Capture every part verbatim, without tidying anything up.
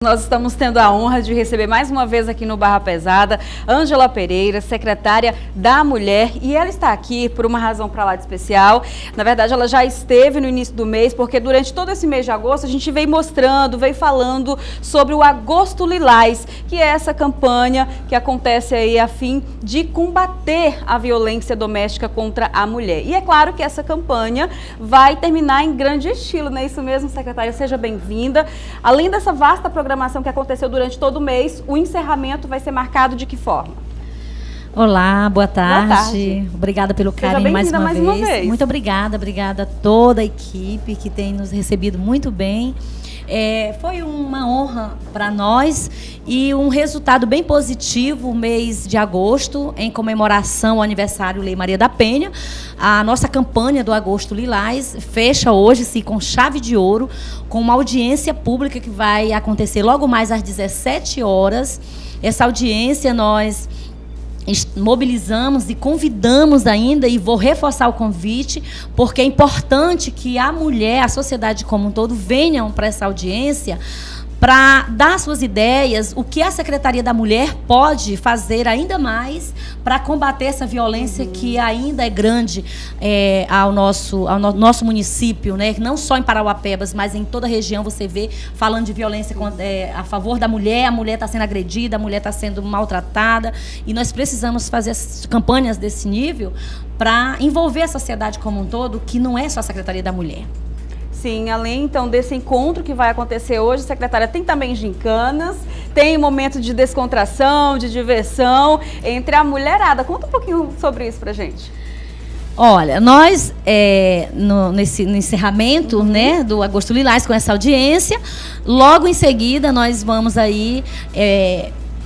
Nós estamos tendo a honra de receber mais uma vez aqui no Barra Pesada Ângela Pereira, secretária da Mulher, e ela está aqui por uma razão para lá de especial. Na verdade, ela já esteve no início do mês, porque durante todo esse mês de agosto a gente veio mostrando, veio falando sobre o Agosto Lilás, que é essa campanha que acontece aí a fim de combater a violência doméstica contra a mulher. E é claro que essa campanha vai terminar em grande estilo, não é isso mesmo, secretária? Seja bem-vinda. Além dessa vasta programação que aconteceu durante todo o mês, o encerramento vai ser marcado de que forma? Olá, boa tarde. Boa tarde. Obrigada pelo carinho mais, uma, mais vez. uma vez. Muito obrigada, obrigada a toda a equipe que tem nos recebido muito bem. É, foi uma honra para nós e um resultado bem positivo o mês de agosto, em comemoração ao aniversário Lei Maria da Penha. A nossa campanha do Agosto Lilás fecha hoje-se com chave de ouro, com uma audiência pública que vai acontecer logo mais às dezessete horas. Essa audiência nós mobilizamos e convidamos ainda, e vou reforçar o convite, porque é importante que a mulher, a sociedade como um todo, venham para essa audiência para dar suas ideias, o que a Secretaria da Mulher pode fazer ainda mais para combater essa violência uhum. que ainda é grande é, ao, nosso, ao no, nosso município, né? Não só em Parauapebas, mas em toda a região você vê falando de violência é, a favor da mulher, a mulher está sendo agredida, a mulher está sendo maltratada, e nós precisamos fazer as campanhas desse nível para envolver a sociedade como um todo, que não é só a Secretaria da Mulher. Sim, além então desse encontro que vai acontecer hoje, secretária, tem também gincanas, tem momento de descontração, de diversão entre a mulherada. Conta um pouquinho sobre isso pra gente. Olha, nós, é, no, nesse, no encerramento uhum. né, do Agosto Lilás, com essa audiência, logo em seguida nós vamos aí é,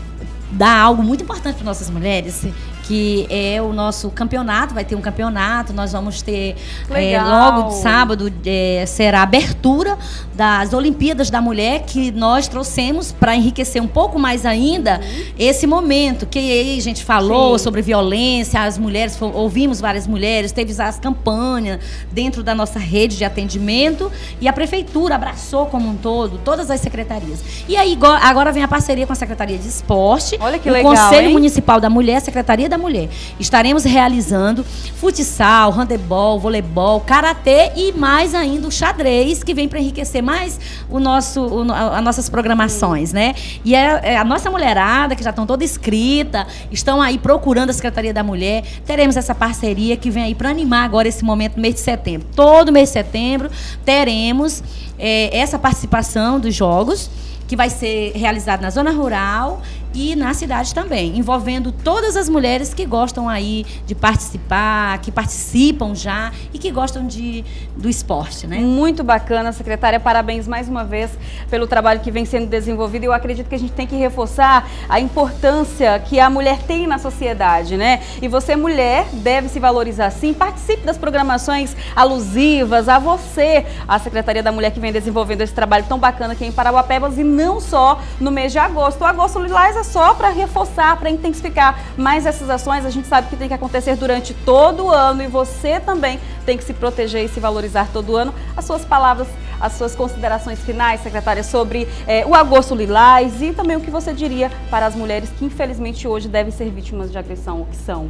dar algo muito importante para nossas mulheres, que é o nosso campeonato. Vai ter um campeonato, nós vamos ter é, logo de sábado, é, será a abertura das Olimpíadas da Mulher, que nós trouxemos para enriquecer um pouco mais ainda uhum. esse momento, que aí a gente falou Sim. sobre violência, as mulheres, ouvimos várias mulheres, teve as campanhas dentro da nossa rede de atendimento, e a prefeitura abraçou como um todo, todas as secretarias. E aí agora vem a parceria com a Secretaria de Esporte, Olha que o legal, Conselho hein? Municipal da Mulher, a Secretaria da Mulher. Estaremos realizando futsal, handebol, voleibol, karatê e mais ainda o xadrez, que vem para enriquecer mais o nosso, o, as nossas programações, né? E é, é a nossa mulherada, que já estão toda inscrita, estão aí procurando a Secretaria da Mulher. Teremos essa parceria que vem aí para animar agora esse momento, mês de setembro. Todo mês de setembro teremos é, essa participação dos jogos, que vai ser realizado na zona rural e na cidade também, envolvendo todas as mulheres que gostam aí de participar, que participam já e que gostam de, do esporte, né? Muito bacana, secretária. Parabéns mais uma vez pelo trabalho que vem sendo desenvolvido. Eu acredito que a gente tem que reforçar a importância que a mulher tem na sociedade, né? E você, mulher, deve se valorizar sim. Participe das programações alusivas a você, a Secretaria da Mulher, que vem desenvolvendo esse trabalho tão bacana aqui em Parauapebas, e não só no mês de agosto. O Agosto Lilás é só para reforçar, para intensificar mais essas ações. A gente sabe que tem que acontecer durante todo o ano, e você também tem que se proteger e se valorizar todo ano. As suas palavras, as suas considerações finais, secretária, sobre é, o Agosto Lilás, e também o que você diria para as mulheres que infelizmente hoje devem ser vítimas de agressão, o que são?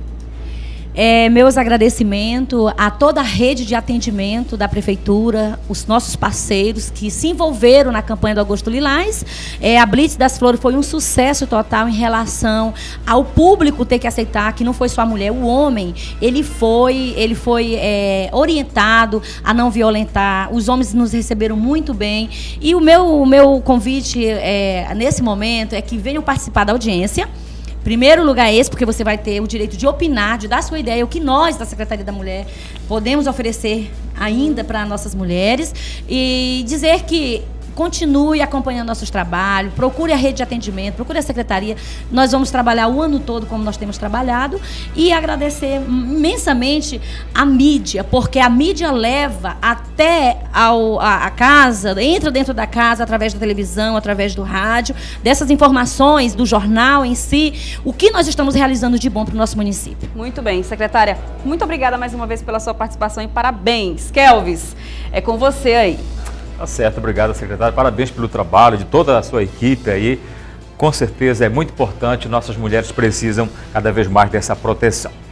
É, meus agradecimentos a toda a rede de atendimento da Prefeitura, os nossos parceiros que se envolveram na campanha do Agosto Lilás. É, a Blitz das Flores foi um sucesso total em relação ao público ter que aceitar que não foi só a mulher, o homem, ele foi, ele foi é, orientado a não violentar. Os homens nos receberam muito bem, e o meu, o meu convite é, nesse momento é que venham participar da audiência. Primeiro lugar é esse, porque você vai ter o direito de opinar, de dar sua ideia, o que nós, da Secretaria da Mulher, podemos oferecer ainda para nossas mulheres, e dizer que continue acompanhando nossos trabalhos, procure a rede de atendimento, procure a secretaria. Nós vamos trabalhar o ano todo como nós temos trabalhado, e agradecer imensamente a mídia, porque a mídia leva até ao, a, a casa, entra dentro da casa através da televisão, através do rádio, dessas informações, do jornal em si, o que nós estamos realizando de bom para o nosso município. Muito bem, secretária. Muito obrigada mais uma vez pela sua participação e parabéns. Kelvis, é com você aí. Tá certo, obrigado, secretário. Parabéns pelo trabalho de toda a sua equipe aí. Com certeza é muito importante, nossas mulheres precisam cada vez mais dessa proteção.